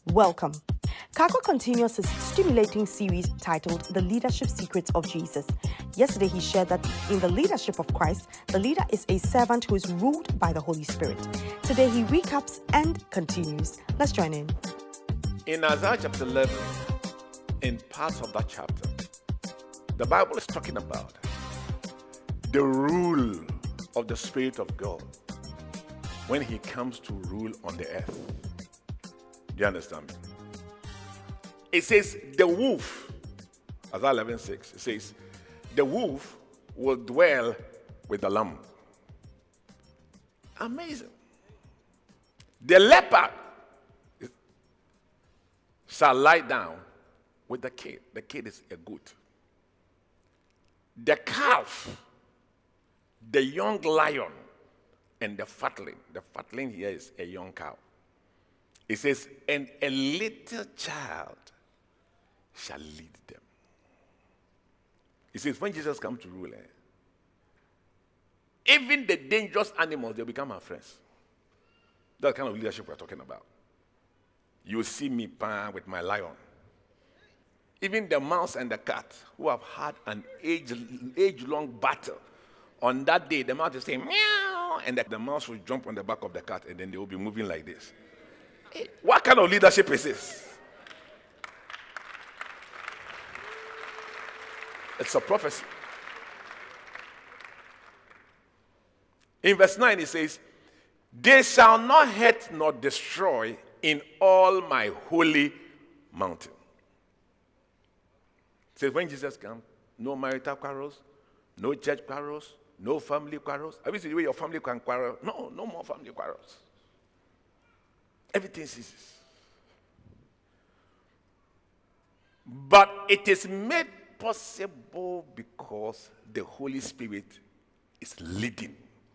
Welcome. Kako continues his stimulating series titled The Leadership Secrets of Jesus. Yesterday, he shared that in the leadership of Christ, the leader is a servant who is ruled by the Holy Spirit. Today, he recaps and continues. Let's join in. In Isaiah chapter 11, in parts of that chapter, the Bible is talking about the rule of the Spirit of God when he comes to rule on the earth. Do you understand me? It says the wolf, Isaiah 11:6, it says, the wolf will dwell with the lamb. Amazing. The leopard shall lie down with the kid. The kid is a goat. The calf, the young lion, and the fatling. The fatling here is a young cow. It says, and a little child shall lead them. It says, when Jesus comes to rule, even the dangerous animals, they become our friends. That's the kind of leadership we're talking about. You see me with my lion. Even the mouse and the cat, who have had an age-long battle, on that day, the mouse will say, meow, and the mouse will jump on the back of the cat, and then they will be moving like this. What kind of leadership is this? It's a prophecy. In verse 9, it says, they shall not hurt nor destroy in all my holy mountain. It says, when Jesus comes, no marital quarrels, no church quarrels, no family quarrels. Have you seen the way your family can quarrel? No, no more family quarrels. Everything ceases. But it is made possible because the Holy Spirit is leading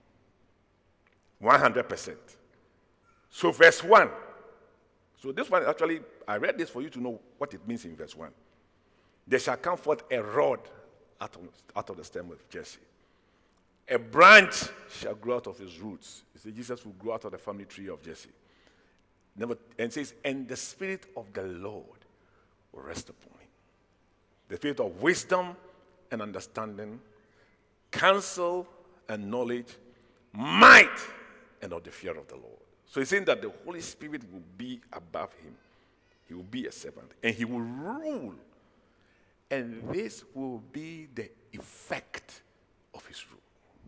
100%. So verse 1. So this one, actually, I read this for you to know what it means in verse 1. There shall come forth a rod out of the stem of Jesse. A branch shall grow out of his roots. You see, Jesus will grow out of the family tree of Jesse. And it says, and the Spirit of the Lord will rest upon him. The Spirit of wisdom and understanding, counsel and knowledge, might, and of the fear of the Lord. So he's saying that the Holy Spirit will be above him. He will be a servant. And he will rule. And this will be the effect of his rule.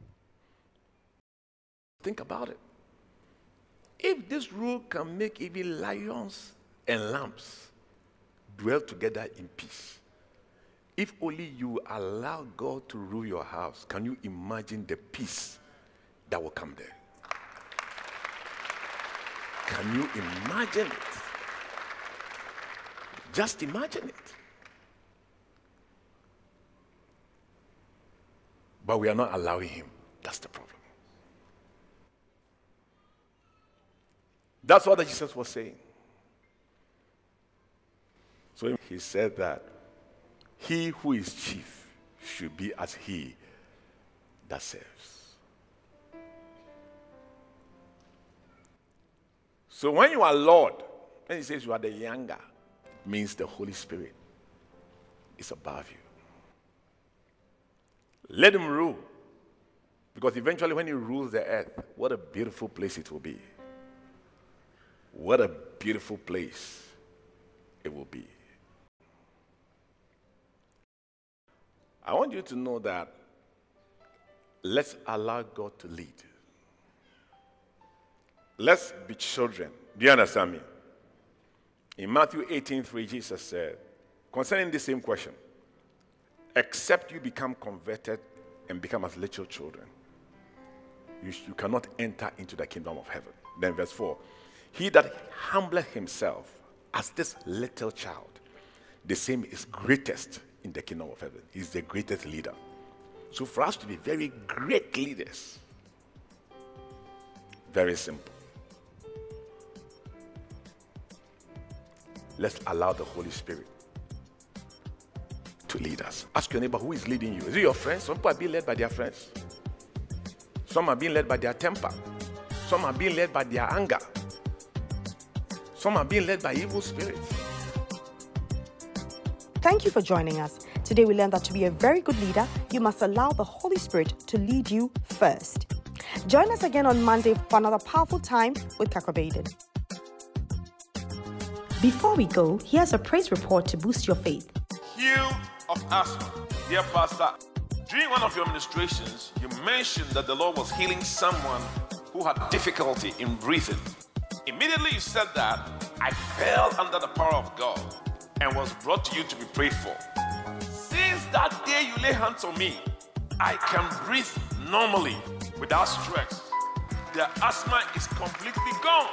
Think about it. If this rule can make even lions and lambs dwell together in peace, if only you allow God to rule your house, can you imagine the peace that will come there? Can you imagine it? Just imagine it. But we are not allowing him. That's the problem. That's what Jesus was saying. So he said that he who is chief should be as he that serves. So when you are Lord, when he says you are the younger, it means the Holy Spirit is above you. Let him rule. Because eventually when he rules the earth, what a beautiful place it will be. What a beautiful place it will be. I want you to know that let's allow God to lead. Let's be children. Do you understand me? In Matthew 18:3, Jesus said, concerning the same question, except you become converted and become as little children, you cannot enter into the kingdom of heaven. Then verse 4, he that humbleth himself as this little child, the same is greatest in the kingdom of heaven. He's the greatest leader. So for us to be very great leaders, very simple. Let's allow the Holy Spirit to lead us. Ask your neighbor, who is leading you? Is it your friends? Some people are being led by their friends. Some are being led by their temper. Some are being led by their anger. Some are being led by evil spirits. Thank you for joining us. Today we learned that to be a very good leader, you must allow the Holy Spirit to lead you first. Join us again on Monday for another powerful time with Kakrabaden. Before we go, here's a praise report to boost your faith. Healed of asthma. Dear Pastor, during one of your ministrations, you mentioned that the Lord was healing someone who had difficulty in breathing. Immediately you said that, I fell under the power of God and was brought to you to be prayed for. Since that day you lay hands on me, I can breathe normally without stress. The asthma is completely gone.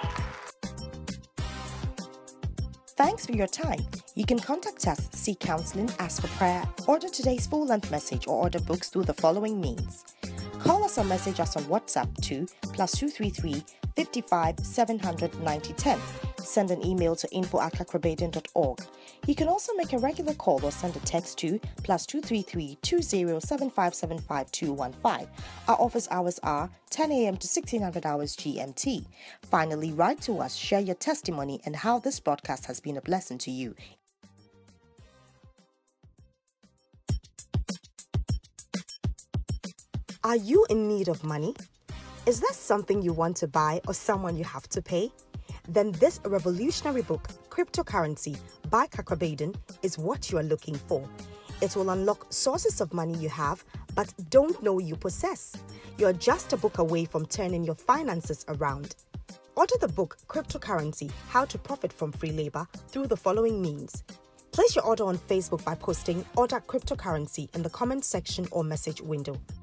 Thanks for your time. You can contact us, seek counseling, ask for prayer, order today's full-length message, or order books through the following means. Call us or message us on WhatsApp to +233 55 700 9010. Send an email to info@kakrabaden.org. You can also make a regular call or send a text to +233 20 7575 215. Our office hours are 10 a.m. to 1600 hours GMT. Finally, write to us, share your testimony and how this broadcast has been a blessing to you. Are you in need of money? Is there something you want to buy or someone you have to pay? Then this revolutionary book, Cryptocurrency by Kakrabaden, is what you are looking for. It will unlock sources of money you have but don't know you possess. You're just a book away from turning your finances around. Order the book Cryptocurrency, How to Profit from Free Labor through the following means. Place your order on Facebook by posting Order Cryptocurrency in the comment section or message window.